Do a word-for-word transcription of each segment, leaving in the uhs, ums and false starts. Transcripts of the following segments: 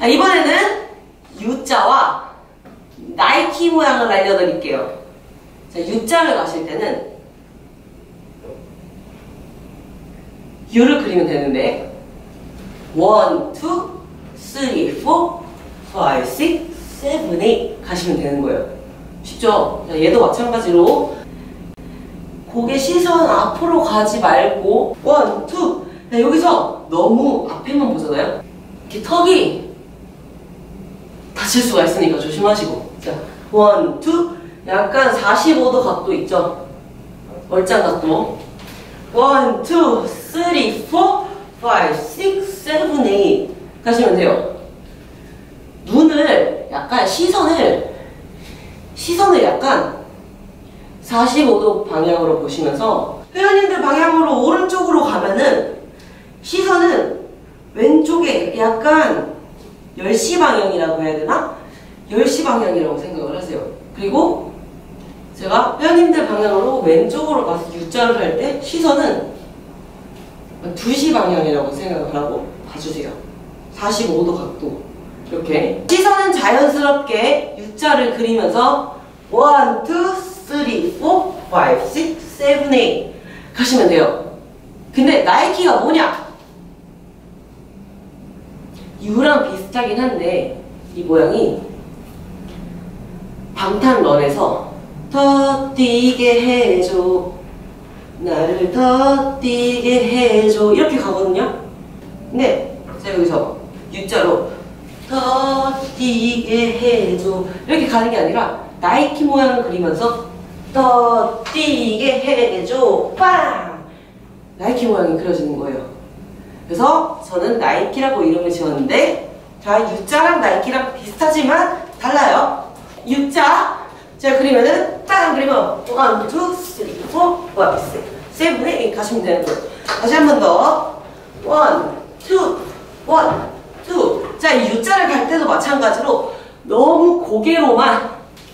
이번에는 U자와 나이키 모양을 알려드릴게요. 자, U자를 가실 때는 U를 그리면 되는데 원, 투, 쓰리, 포, 파이브, 식스, 세븐, 에잇 가시면 되는 거예요. 쉽죠? 자, 얘도 마찬가지로 고개 시선 앞으로 가지 말고 원, 투. 자, 여기서 너무 앞에만 보잖아요. 이렇게 턱이 다칠 수가 있으니까 조심하시고. 자, 원, 투. 약간 사십오 도 각도 있죠? 얼짱 각도. 원, 투, 쓰리, 포, 파이브, 식스, 세븐, 에잇 가시면 돼요. 눈을 약간 시선을 시선을 약간 사십오 도 방향으로 보시면서 회원님들 방향으로 오른쪽으로 가면은 시선은 왼쪽에 약간 열 시 방향이라고 해야 되나? 열 시 방향이라고 생각을 하세요. 그리고 제가 회원님들 방향으로 왼쪽으로 가서 U자를 할 때 시선은 두 시 방향이라고 생각을 하고 봐주세요. 사십오 도 각도. 이렇게 시선은 자연스럽게 U자를 그리면서 원, 투, 쓰리, 포, 파이브, 식스, 세븐, 에잇 가시면 돼요. 근데 나이키가 뭐냐? U랑 비슷하긴 한데 이 모양이 방탄런에서 더 뛰게 해줘, 나를 더 뛰게 해줘 이렇게 가거든요. 근데 제가 여기서 U자로 더 뛰게 해줘 이렇게 가는 게 아니라 나이키 모양을 그리면서 더 뛰게 해줘 빵! 나이키 모양이 그려지는 거예요. 그래서 저는 나이키라고 이름을 지었는데, 자, U자랑 나이키랑 비슷하지만 달라요. U자 제가 그리면은 딱 그리면 원, 투, 쓰리, 포, 파이브, 식스, 세븐, 에잇 가시면 되는 거예요. 다시 한 번 더. 원, 투, 원, 투. 자, 이 U자를 갈 때도 마찬가지로 너무 고개로만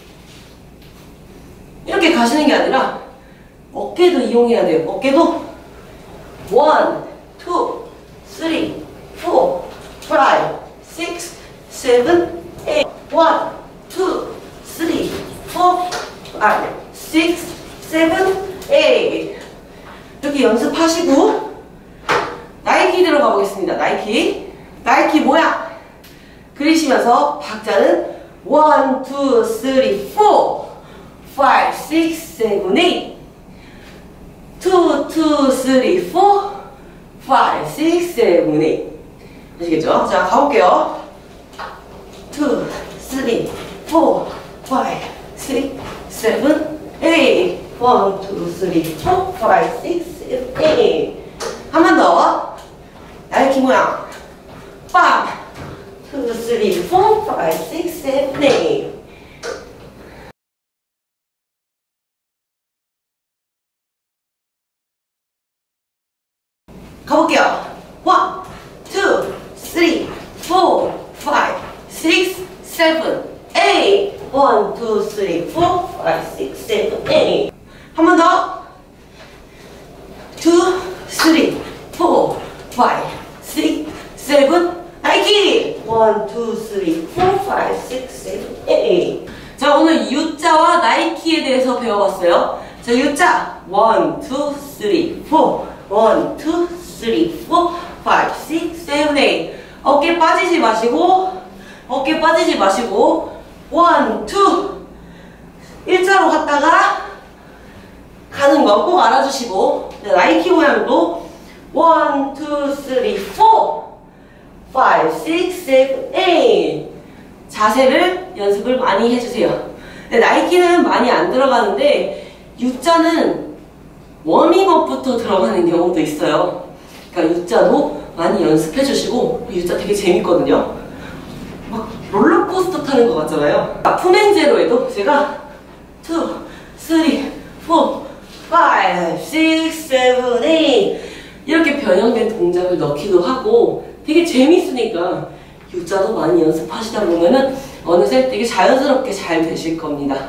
이렇게 가시는 게 아니라 어깨도 이용해야 돼요. 어깨도 원, 투, 쓰리, 포, 파이브, 식스, 세븐, 에잇 원, 투, 쓰리, 포, 파이브, 식스, 세븐, 에잇 이렇게 연습하시고 나이키 들어가 보겠습니다. 나이키 나이키 모양 그리시면서 박자는 원, 투, 쓰리, 포, 파이브, 식스, 세븐, 에잇 투, 투, 쓰리, 포, 파이브, 식스, 세븐, 에잇 아시겠죠? 자, 가볼게요. 투, 쓰리, 포, 파이브, 식스, 세븐, 에잇 원, 투, 쓰리, 포, 파이브, 식스, 세븐, 에잇 한 번 더. 나이키 모양 빵! 투, 쓰리, 포, 파이브, 식스, 세븐, 에잇 가볼게요. 원, 투, 쓰리, 포, 파이브, 식스, 세븐, 에잇 원, 투, 쓰리, 포, 파이브, 식스, 세븐, 에잇 한 번 더. 투, 쓰리, 포, 파이브, 식스, 세븐, 나이키! 원, 투, 쓰리, 포, 파이브, 식스, 세븐, 에잇 자, 오늘 U자와 나이키에 대해서 배워봤어요. 자, U자 원, 투, 쓰리, 포 원, 투, 쓰리, 포, 파이브, 식스, 세븐, 에잇 어깨 빠지지 마시고 어깨 빠지지 마시고 원, 투 일자로 갔다가 가는 거 꼭 알아주시고 나이키 모양도 원, 투, 쓰리, 포, 파이브, 식스, 세븐, 에잇 자세를 연습을 많이 해주세요. 나이키는 많이 안 들어가는데 U자는 워밍업부터 들어가는 경우도 있어요. 그러니까 U자도 많이 연습해 주시고 U자 되게 재밌거든요. 막 롤러코스터 타는 것 같잖아요. 푸맨제로에도 제가 투, 쓰리, 포, 파이브, 식스, 세븐, 에잇 이렇게 변형된 동작을 넣기도 하고 되게 재밌으니까 U자도 많이 연습하시다 보면은 어느새 되게 자연스럽게 잘 되실 겁니다.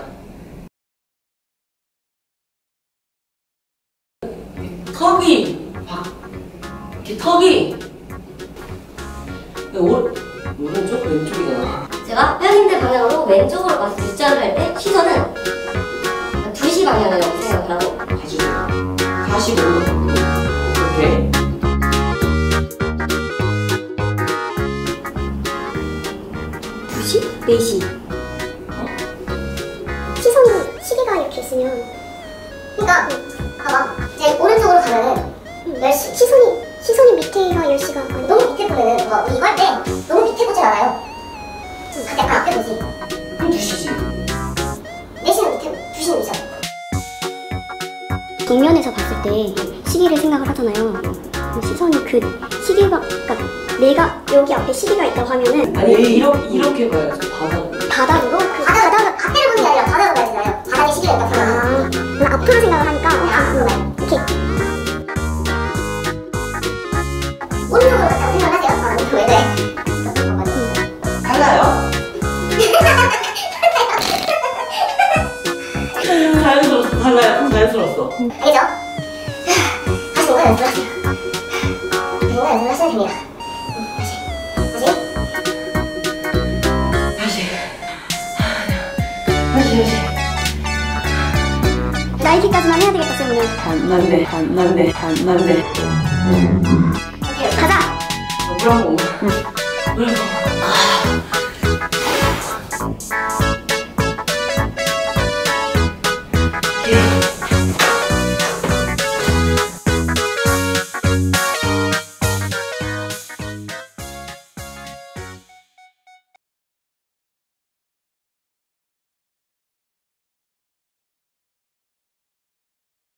턱이 박, 이렇게 턱이 오, 오른쪽? 왼쪽이잖아. 제가 회원님들 방향으로 왼쪽으로 가서 U자를 할 때 시선은 두 시 방향이라고 생각을 하고 사십오 도 오케이. 두 시? 네 시. 어? 시선이 시계가 이렇게 있으면 그러니까 봐봐 이제 오른쪽으로 가면은 열 시 시선이 시선이 밑에가 열 시가 아니 너무 밑에 보면은 뭐 우리 이거 할 때 너무 밑에 보진 않아요. 좀 약간 앞에 보지. 그럼 두 시지. 네 시는 밑에 두 시는 위잖아. 정면에서 봤을 때 시계를 생각을 하잖아요. 시선이 그 시계가 그러니까 내가 여기 앞에 시계가 있다고 하면은 아니 이렇게 이렇게 봐야지. 바닥. 바닥으로 그 바닥 바닥 앞에를 보는 게 아니라 바닥으로 봐야잖아요. 바닥에 시계가 있다고 생각하면 아, 앞으로 생각을 하니까 아, 이렇게 오른쪽으로 갔다고 생각하세요? 아, 오른쪽 왜 그래? 달라요? 자연스러웠어. 달라요. 자연스러웠어. 알겠죠? 다시 뭔가 연습하세요. 뭔가 연습하셔야 됩니다. 다시 다시 다시. 다시 다시. 나이키까지만 해야 되겠다 쌤은. 안 났네. 안 났네. 안 났네. 가자! 어, 물 한 번. 물 한 번.